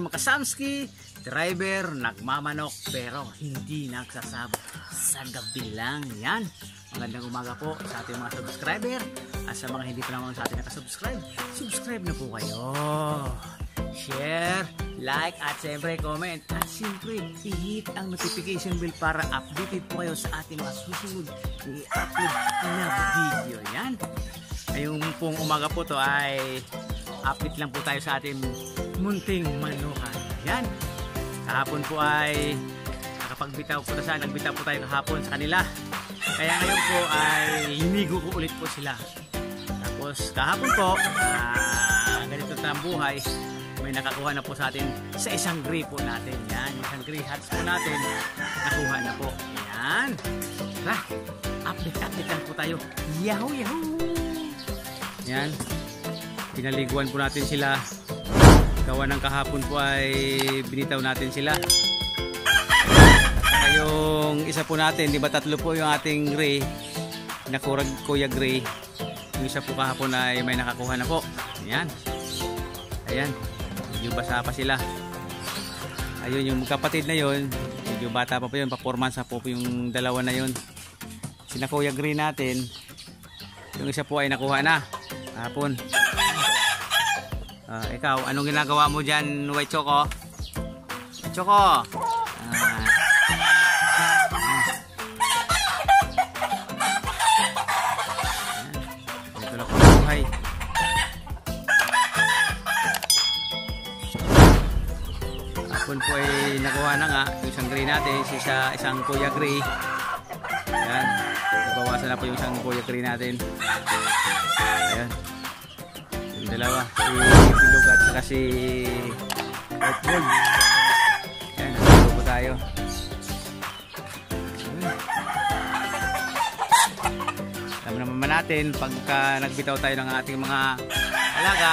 mga kasamski, driver, nagmamanok pero hindi nagsasabot sa gabi lang. Yan. Magandang umaga po sa ating mga subscriber at sa mga hindi pa naman sa ating nakasubscribe. Subscribe na po kayo. Share, like at siyempre comment. At siyempre, i-hit ang notification bell para updated po kayo sa ating mga susunod i-upload na video. Yan. Ngayong pong umaga po to ay update lang po tayo sa ating munting manukan. Yan. Kahapon po ay nakapagbitaw po tayo, nagbitaw po tayo kahapon sa kanila. Kaya ngayon po ay linigo ko ulit po sila. Tapos kahapon po, ganito na ang buhay, may nakakuha na po sa atin sa isang gray po natin. Yan, isang gray hats po natin, nakuha na po. Yan. Tara, update lang po tayo. Yahoo, yahoo! Yan. Pinaliguan po natin sila. Gawa ng kahapon po ay binitaw natin sila. At yung isa po natin, di ba tatlo po yung ating gray, nakurag Kuya Gray. Yung isa po kahapon ay may nakakuha na po. Ayan. Ayan. Medyo basa pa sila. Ayun yung kapatid na yun. Medyo bata pa po yun. Pa-4 months po yung dalawa na yun. Sina Kuya Gray natin. Yung isa po ay nakuha na kahapon. Ikaw, anong ginagawa mo dyan, White Choco? Choco! Ito lang po ang buhay. Hapon po ay nakuha na nga yung isang gray natin, isang Kuya Gray. Ayan, nabawasan na po yung isang Kuya Gray natin. Ayan. Yung dalawa, si Bilog at saka si White Gold. Ayan, nagluto po tayo. Alam naman natin, pagka nagbitaw tayo ng ating mga alaga,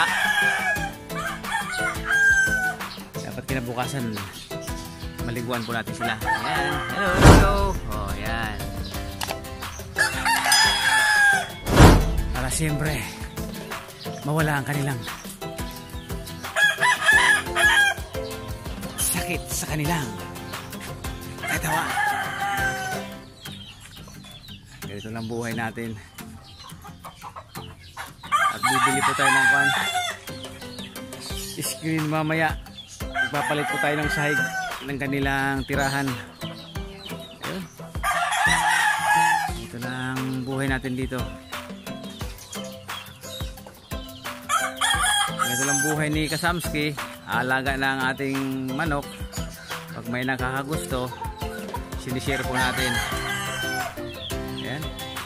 dapat kinabukasan, maliguan po natin sila. Ayan, hello, hello. Oh, ayan. Para siyempre, mawala ang kanilang sakit sa kanilang katawan. Ganito lang buhay natin. At bibili po tayo ng screen mamaya. Magpapalit po tayo ng sahig ng kanilang tirahan. Ayun. Ito lang buhay natin dito. Ito lang buhay ni Kasamski. Alaga ng ating manok. Pag may nakakagusto, sinishare po natin. Ayan.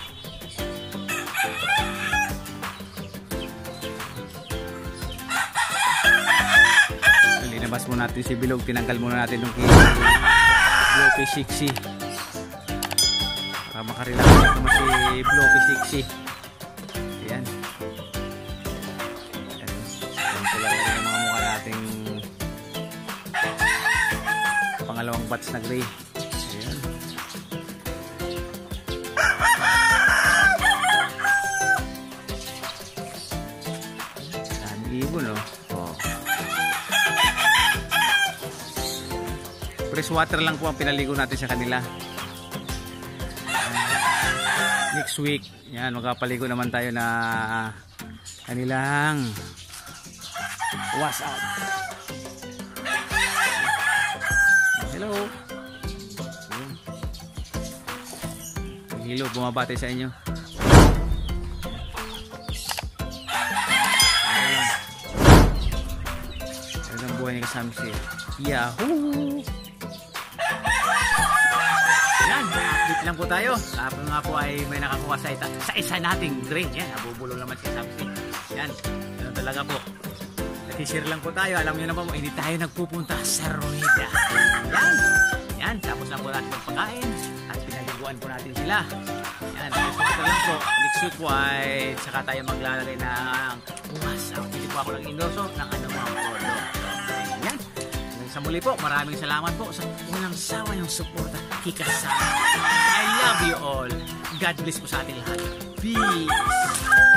Linabas mo natin si Bilog. Tinanggal muna natin yung Bloopy 60. Para makarelax naman si Bloopy 60. Ayan. Pangalawang batch na gray. Ayan. Dami ibon, no? Oh. Fresh water lang po ang pinaligo natin sa kanila. Next week, yan, magpapaligo naman tayo na kanilang wash out. Hello. Hello, bumabati sa inyo. Ayan ang buhay ni Kasamski. Yahoo! Yan, update lang po tayo. Tapos nga po ay may nakakuha sa isa nating gray. Yan, nabubulong naman si Kasamski. Yan, ganun talaga po. Nag-share lang po tayo. Alam niyo na po, hindi tayo nagpupunta sa Rueda. Yan. Yan. Tapos na po natin magpakain. At pinaliguan po natin sila. Yan. Ito lang po. Next week po ay saka tayo maglalagay ng wasaw. Hindi po ako nag-endorso ng anumang polo. Yan. Sa muli po, maraming salamat po sa unang sawa yung suporta. Kikasama. I love you all. God bless po sa ating lahat. Peace.